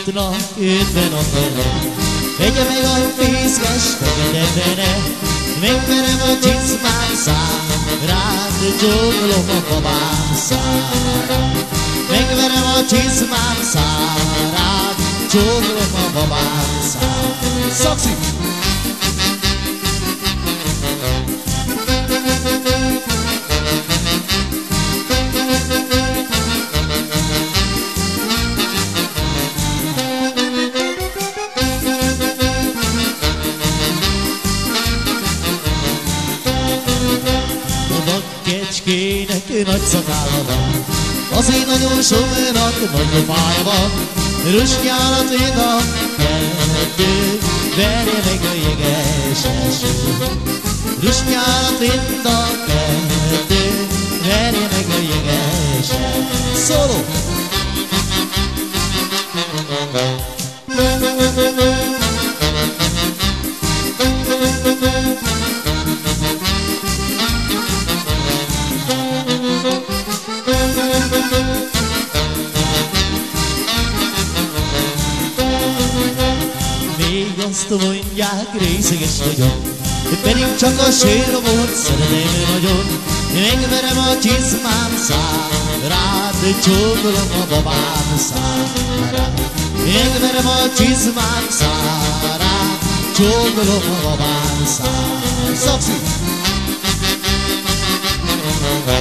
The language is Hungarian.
futnak 50 akarnak. Vegye meg a fészkes fekete-fene, megverem a csizmám szárát, csókolom a babám szárát. Megverem a csizmám szárát, csókolom a babám szárát. Szakszik! Kecskének nagy szakálla van, azért nagyon soknak nagy fája van. Rüsnyálat mind a kettő, verje meg a jeges eső. Rüsnyálat mind a kettő, verje meg a jeges eső. Szóló! Azt mondják, részeges vagyok, pedig csak a séromot szeretem nagyon. Megverem a csizmám szárát, csókolom a babám szárát. Megverem a csizmám szárát, csókolom a babám szárát. Szakszik!